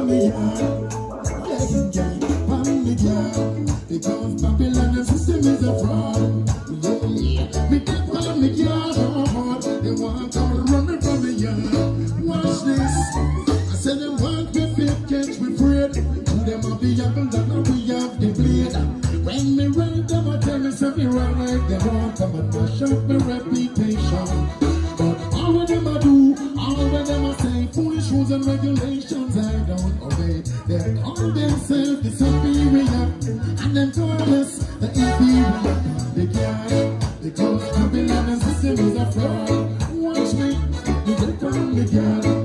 from the yard. From the yard. Because Babylon system is a fraud. Yeah. Me get from the yard. They want to run me from the yard. Watch this. I said they want me fit, catch me afraid. To them have the apple and we have the blade. When me ride them, I tell me something wrong like they want come and mash up my reputation. But all of them I do, all of them I say, foolish rules and regulations I don't obey. They call themselves the superior, and them told us the inferior. They can't, because Babylon system is a fraud. Watch me, you get from the girl.